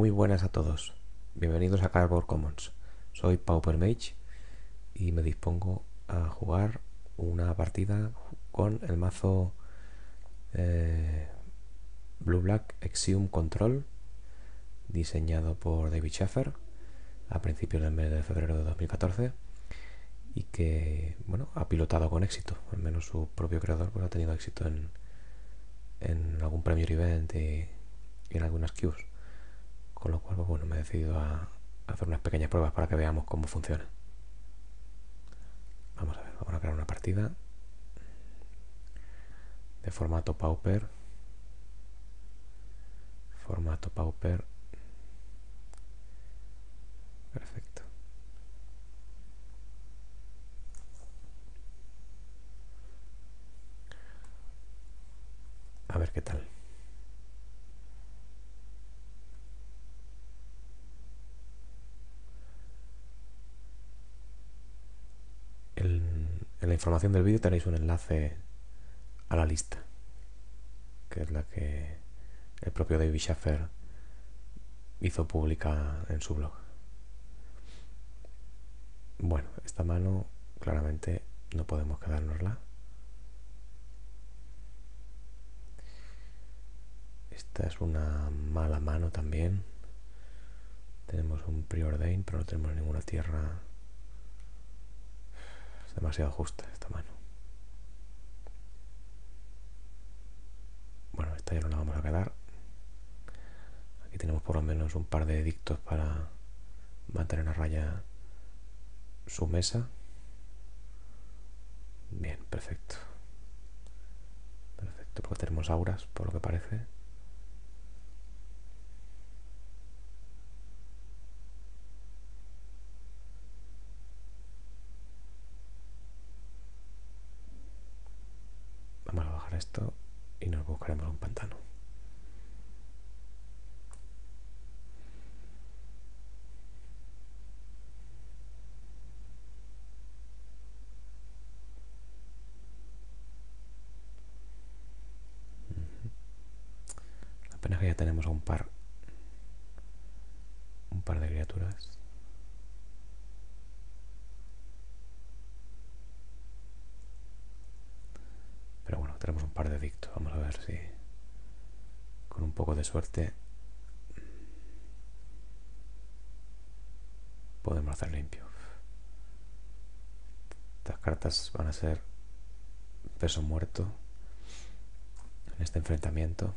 Muy buenas a todos, bienvenidos a Cardboard Commons. Soy Pauper Mage y me dispongo a jugar una partida con el mazo Blue Black Exium Control, diseñado por David Schaffer a principios del mes de febrero de 2014 y que ha pilotado con éxito. Al menos su propio creador ha tenido éxito en algún Premier Event y en algunas queues, con lo cual me he decidido a hacer unas pequeñas pruebas para que veamos cómo funciona. Vamos a ver, vamos a crear una partida de formato Pauper. Perfecto. A ver qué tal. En la información del vídeo tenéis un enlace a la lista, que es la que el propio David Schaffer hizo pública en su blog. Bueno, esta mano claramente no podemos quedárnosla. Esta es una mala mano también. Tenemos un Preordain, pero no tenemos ninguna tierra. Es demasiado justa esta mano. Bueno, esta ya no la vamos a quedar. Aquí tenemos por lo menos un par de edictos para mantener a raya su mesa. Bien, perfecto. Perfecto, porque tenemos auras, por lo que parece. Vamos a bajar esto y nos buscaremos un pantano. Apenas que ya tenemos un par de criaturas. Pero bueno, tenemos un par de edictos. Vamos a ver si con un poco de suerte podemos hacer limpio. Estas cartas van a ser peso muerto en este enfrentamiento.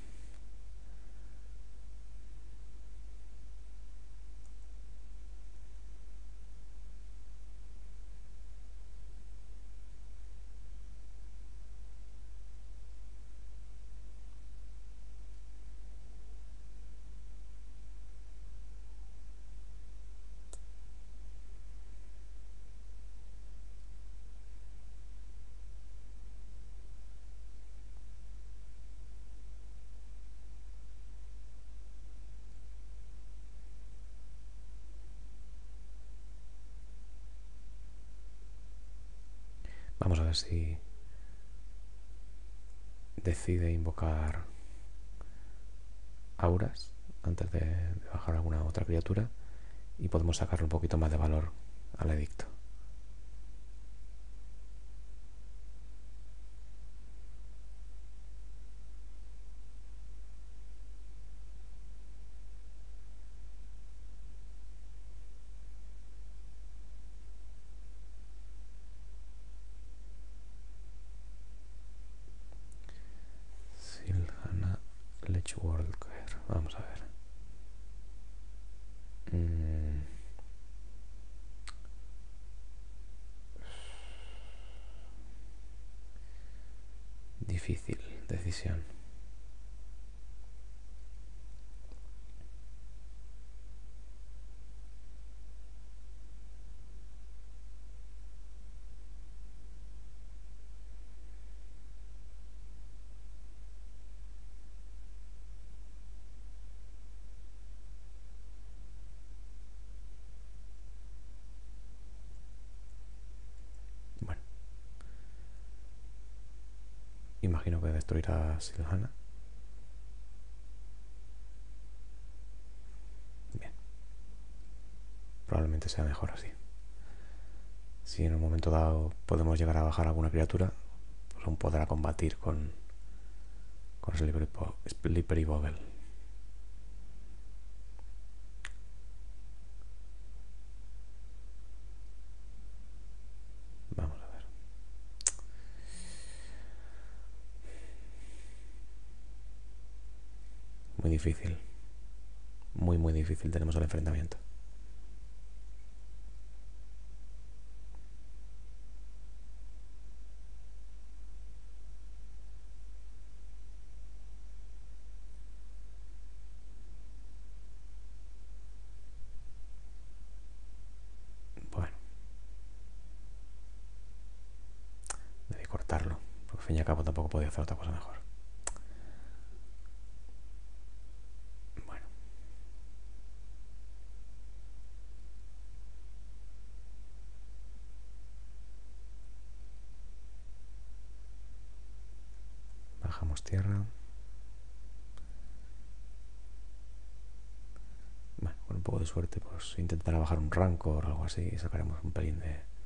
Vamos a ver si decide invocar auras antes de bajar alguna otra criatura y podemos sacarle un poquito más de valor al edicto. Silhana Lechwalker. Vamos a ver. Difícil decisión. Bueno, imagino que destruirá Silhana. probablemente sea mejor así. Si en un momento dado podemos llegar a bajar alguna criatura, pues aún podrá combatir con Slippery Bogle. Vamos a ver. Muy difícil. Muy, muy difícil tenemos el enfrentamiento. Bueno, debí cortarlo, porque al fin y al cabo tampoco podía hacer otra cosa mejor. Bueno, bajamos tierra. Bueno, con un poco de suerte pues intentará bajar un Rancor o algo así y sacaremos un pelín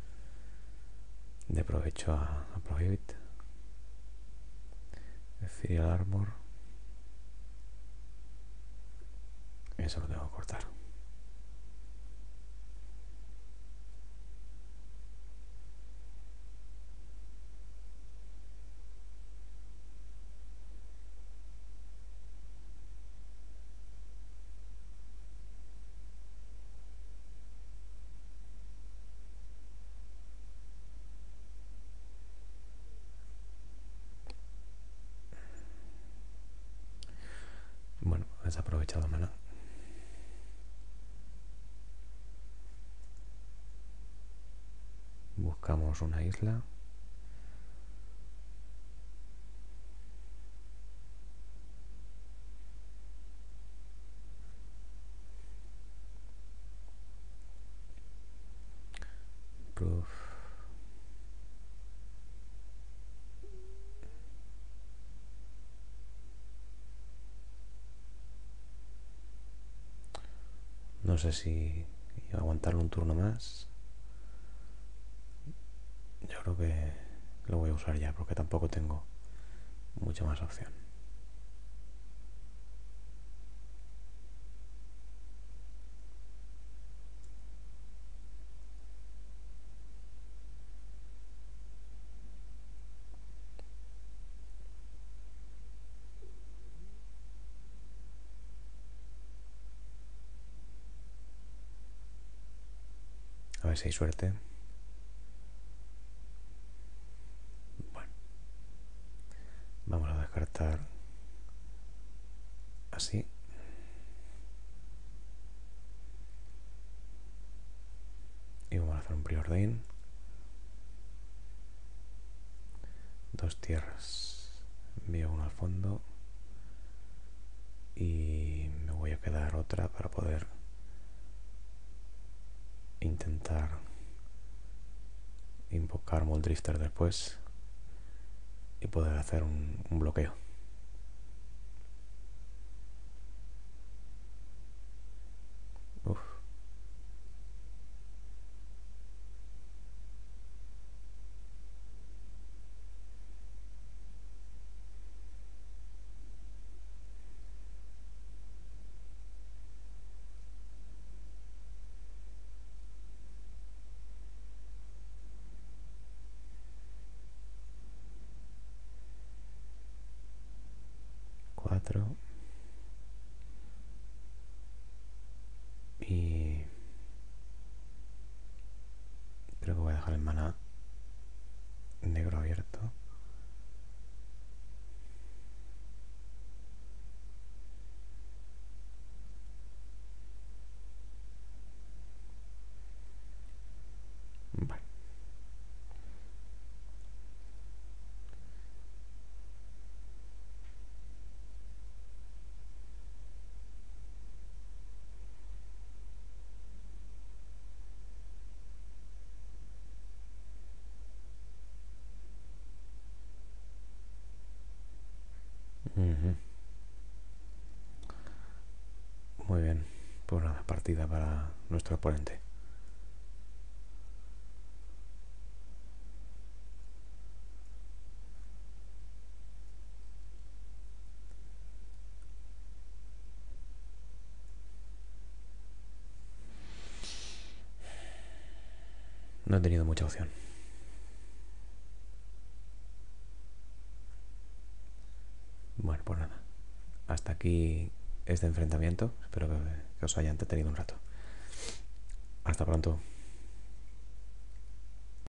de provecho a Prohibit. Ethereal Armor. Eso lo tengo que cortar. Bueno, has aprovechado mana. Buscamos una isla. Proof. No sé si aguantarlo un turno más. Yo creo que lo voy a usar ya porque tampoco tengo mucha más opción. A ver si hay suerte. Bueno, vamos a descartar así. Y vamos a hacer un preordain. 2 tierras. Envío uno al fondo. Y me voy a quedar otra para poder intentar invocar Muldrifter después y poder hacer un bloqueo. Uf. Cuatro. Y creo que voy a dejar el mana negro abierto. Vale. Muy bien. Pues nada, partida para nuestro oponente. No he tenido mucha opción. Bueno, pues nada. Hasta aquí este enfrentamiento. Espero que os haya entretenido un rato. Hasta pronto.